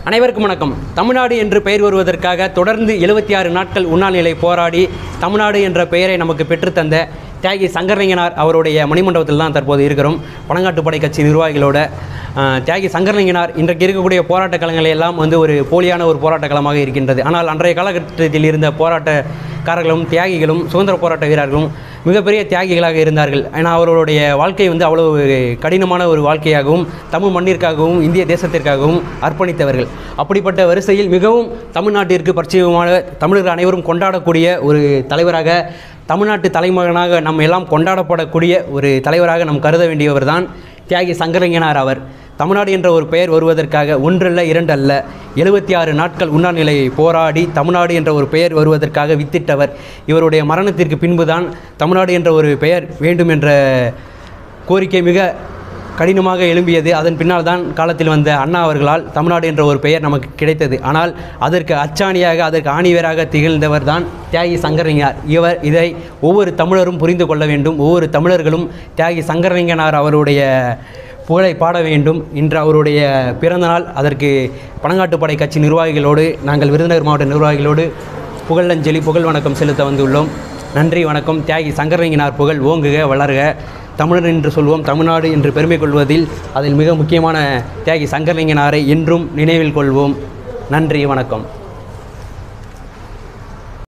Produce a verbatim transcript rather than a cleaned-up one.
அனைவருக்கும் வணக்கம். தமிழ்நாடு என்று பெயர் வருவதற்காக தொடர்ந்து எழுபத்தி ஆறு நாட்கள் உண்ணாநிலை போராடி தமிழ்நாடு என்ற பெயரை நமக்கு பெற்றுத்தந்த தியாகி சங்கரலிங்கனார் அவருடைய மணிமண்டபத்தில் தான் தற்போது இருக்கிறோம். பனங்காட்டுப்படை கட்சி நிர்வாகிகளோட தியாகி சங்கரலிங்கனார் இன்றைக்கு இருக்கக்கூடிய போராட்ட களங்களை எல்லாம் வந்து ஒரு போலியான ஒரு போராட்ட களமாக இருக்கின்றது. ஆனால் அன்றைய காலகட்டத்தில் இருந்த போராட்டக்காரர்களும் தியாகிகளும் சுதந்திர போராட்ட வீரர்களும் மிகப்பெரிய தியாகிகளாக இருந்தார்கள். ஏன்னா அவர்களுடைய வாழ்க்கை வந்து அவ்வளவு கடினமான ஒரு வாழ்க்கையாகவும் தமிழ் மண்ணிற்காகவும் இந்திய தேசத்திற்காகவும் அர்ப்பணித்தவர்கள். அப்படிப்பட்ட வரிசையில் மிகவும் தமிழ்நாட்டிற்கு பரிச்சயமான தமிழர்கள் அனைவரும் கொண்டாடக்கூடிய ஒரு தலைவராக, தமிழ்நாட்டு தலைமகனாக நம்ம எல்லாம் கொண்டாடப்படக்கூடிய ஒரு தலைவராக நாம் கருத வேண்டியவர் தான் தியாகி சங்கரலிங்கனார். அவர் தமிழ்நாடு என்ற ஒரு பெயர் வருவதற்காக ஒன்றல்ல இரண்டல்ல எழுபத்தி ஆறு நாட்கள் உண்ணாநிலையை போராடி தமிழ்நாடு என்ற ஒரு பெயர் வருவதற்காக வித்திட்டவர். இவருடைய மரணத்திற்கு பின்புதான் தமிழ்நாடு என்ற ஒரு பெயர் வேண்டும் என்ற கோரிக்கை மிக கடினமாக எழும்பியது. அதன் பின்னால் தான் காலத்தில் வந்த அண்ணா அவர்களால் தமிழ்நாடு என்ற ஒரு பெயர் நமக்கு கிடைத்தது. ஆனால் அதற்கு அச்சாணியாக, அதற்கு ஆணிவேராக திகழ்ந்தவர் தான் தியாகி சங்கரலிங்கனார். இவர் இதை ஒவ்வொரு தமிழரும் புரிந்து கொள்ள வேண்டும். ஒவ்வொரு தமிழர்களும் தியாகி சங்கரலிங்கனார் அவருடைய புகழை பாட வேண்டும். இன்று அவருடைய பிறந்தநாள். அதற்கு பனங்காட்டுப்படை கட்சி நிர்வாகிகளோடு, நாங்கள் விருதுநகர் மாவட்ட நிர்வாகிகளோடு புகழஞ்சலி புகழ் வணக்கம் செலுத்த வந்துள்ளோம். நன்றி, வணக்கம். தியாகி சங்கரலிங்கனார் புகழ் ஓங்குக, வளர்க. தமிழர் என்று சொல்வோம், தமிழ்நாடு என்று பெருமை கொள்வதில் அதில் மிக முக்கியமான தியாகி சங்கரலிங்கனாரை என்றும் நினைவில் கொள்வோம். நன்றி, வணக்கம்.